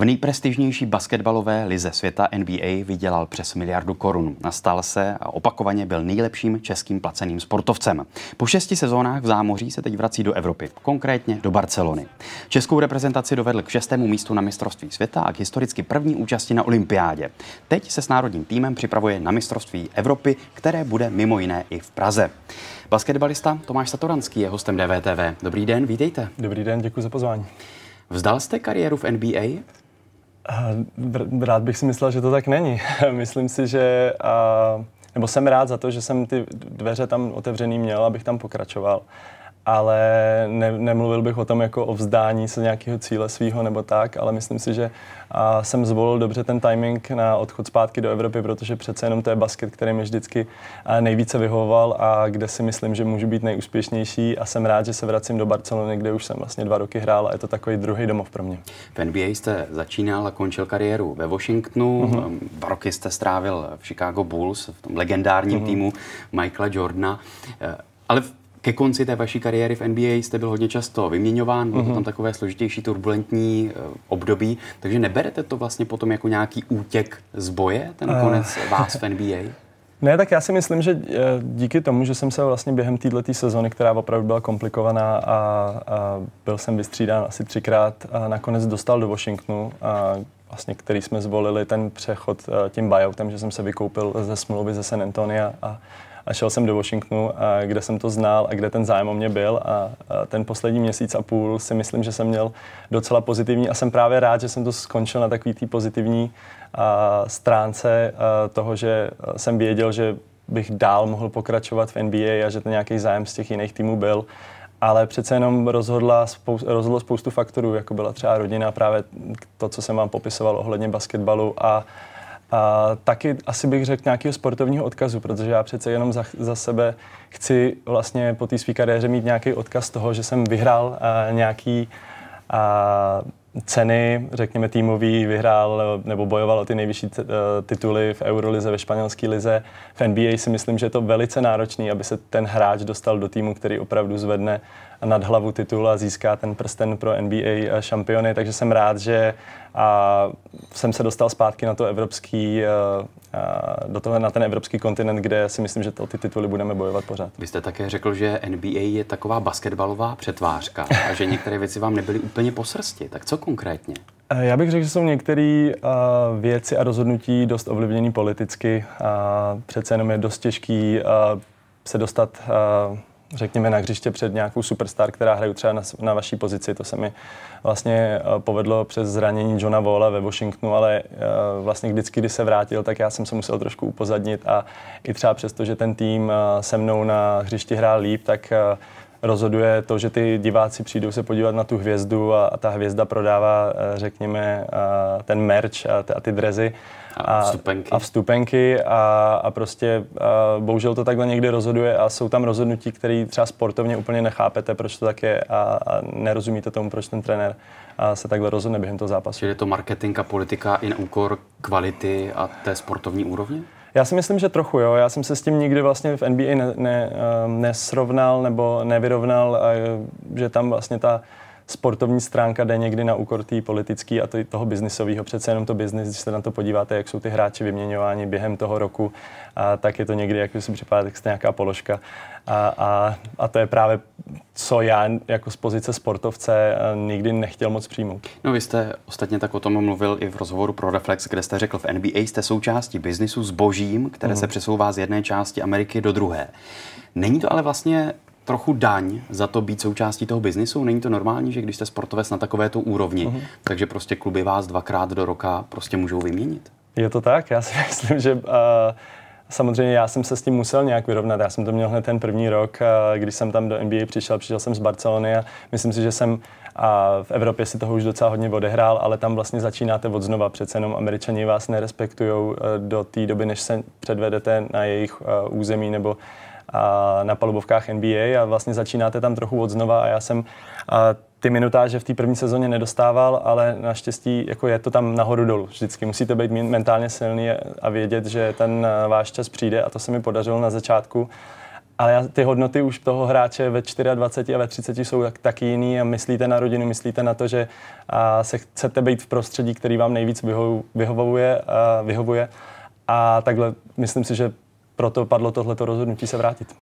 V nejprestižnější basketbalové lize světa NBA vydělal přes 1 miliardu korun. Nastal se a opakovaně byl nejlepším českým placeným sportovcem. Po 6 sezónách v zámoří se teď vrací do Evropy, konkrétně do Barcelony. Českou reprezentaci dovedl k 6. místu na mistrovství světa a k historicky první účasti na olympiádě. Teď se s národním týmem připravuje na mistrovství Evropy, které bude mimo jiné i v Praze. Basketbalista Tomáš Satoranský je hostem DVTV. Dobrý den, vítejte. Dobrý den, děkuji za pozvání. Vzdal jste kariéru v NBA? Rád bych si myslel, že to tak není. Myslím si, že nebo jsem rád za to, že jsem ty dveře tam otevřený měl, abych tam pokračoval. Ale nemluvil bych o tom jako o vzdání se nějakého cíle svýho nebo tak, ale myslím si, že jsem zvolil dobře ten timing na odchod zpátky do Evropy, protože přece jenom to je basket, který mi vždycky nejvíce vyhovoval a kde si myslím, že můžu být nejúspěšnější, a jsem rád, že se vracím do Barcelony, kde už jsem vlastně 2 roky hrál a je to takový druhý domov pro mě. V NBA jste začínal a končil kariéru ve Washingtonu, 2 roky jste strávil v Chicago Bulls, v tom legendárním týmu Michaela Jordana, ale ke konci té vaší kariéry v NBA jste byl hodně často vyměňován, bylo to tam takové složitější, turbulentní období, takže neberete to vlastně potom jako nějaký útěk z boje, ten konec vás v NBA? Ne, tak já si myslím, že díky tomu, že jsem se vlastně během této sezony, která opravdu byla komplikovaná a byl jsem vystřídán asi 3krát, nakonec dostal do Washingtonu, vlastně, který jsme zvolili ten přechod tím buyoutem, že jsem se vykoupil ze smlouvy ze San Antonia a šel jsem do Washingtonu, kde jsem to znal a kde ten zájem o mě byl, a ten poslední měsíc a půl si myslím, že jsem měl docela pozitivní, a jsem právě rád, že jsem to skončil na takový té pozitivní stránce toho, že jsem věděl, že bych dál mohl pokračovat v NBA a že ten nějaký zájem z těch jiných týmů byl. Ale přece jenom rozhodlo spoustu faktorů, jako byla třeba rodina, právě to, co jsem vám popisoval ohledně basketbalu, a taky asi bych řekl nějakého sportovního odkazu, protože já přece jenom za sebe chci vlastně po té své kariéře mít nějaký odkaz toho, že jsem vyhrál nějaký ceny, řekněme týmový, vyhrál nebo bojoval o ty nejvyšší tituly v Eurolize, ve španělské lize. V NBA si myslím, že je to velice náročný, aby se ten hráč dostal do týmu, který opravdu zvedne nad hlavu titul a získá ten prsten pro NBA šampiony, takže jsem rád, že jsem se dostal zpátky na to evropský, na ten evropský kontinent, kde si myslím, že ty tituly budeme bojovat pořád. Vy jste také řekl, že NBA je taková basketbalová přetvářka a že některé věci vám nebyly úplně po srsti. Tak co konkrétně? Já bych řekl, že jsou některé věci a rozhodnutí dost ovlivněné politicky. Přece jenom je dost těžký se dostat řekněme na hřiště před nějakou superstar, která hraje třeba na vaší pozici. To se mi vlastně povedlo přes zranění Johna Walla ve Washingtonu, ale vlastně vždycky, když se vrátil, tak já jsem se musel trošku upozadnit, a i třeba přesto, že ten tým se mnou na hřišti hrál líp, tak rozhoduje to, že ty diváci přijdou se podívat na tu hvězdu a ta hvězda prodává, řekněme, ten merch a ty drezy a vstupenky a prostě bohužel to takhle někdy rozhoduje, a jsou tam rozhodnutí, které třeba sportovně úplně nechápete, proč to tak je, a nerozumíte tomu, proč ten trenér se takhle rozhodne během toho zápasu. Čili je to marketing a politika i na úkor kvality a té sportovní úrovně? Já si myslím, že trochu, jo. Já jsem se s tím nikdy vlastně v NBA nesrovnal nebo nevyrovnal, že tam vlastně ta sportovní stránka jde někdy na úkor té politické a toho biznisového. Přece jenom to biznis, když se na to podíváte, jak jsou ty hráči vyměňováni během toho roku, tak je to někdy, jak si připadá, tak nějaká položka. A to je právě, co já jako z pozice sportovce nikdy nechtěl moc přijmout. No, vy jste ostatně tak o tom mluvil i v rozhovoru pro Reflex, kde jste řekl, v NBA jste součástí biznisu zbožím, které se přesouvá z jedné části Ameriky do druhé. Není to ale vlastně trochu daň za to být součástí toho biznisu? Není to normální, že když jste sportovec na takovéto úrovni, takže prostě kluby vás 2krát do roka prostě můžou vyměnit? Je to tak? Já si myslím, že samozřejmě já jsem se s tím musel nějak vyrovnat. Já jsem to měl hned ten první rok, když jsem tam do NBA přišel jsem z Barcelony, a myslím si, že jsem v Evropě si toho už docela hodně odehrál, ale tam vlastně začínáte od znova. Přece jenom Američani vás nerespektujou do té doby, než se předvedete na jejich území nebo na palubovkách NBA, a vlastně začínáte tam trochu od znova, a já jsem ty minutáže v té první sezóně nedostával, ale naštěstí jako je to tam nahoru dolů. Vždycky musíte být mentálně silný a vědět, že ten váš čas přijde, a to se mi podařilo na začátku. ale ty hodnoty už toho hráče ve 24 a ve 30 jsou taky jiný a myslíte na rodinu, myslíte na to, že se chcete být v prostředí, který vám nejvíc vyhovuje a takhle myslím si, že proto padlo tohleto rozhodnutí se vrátit.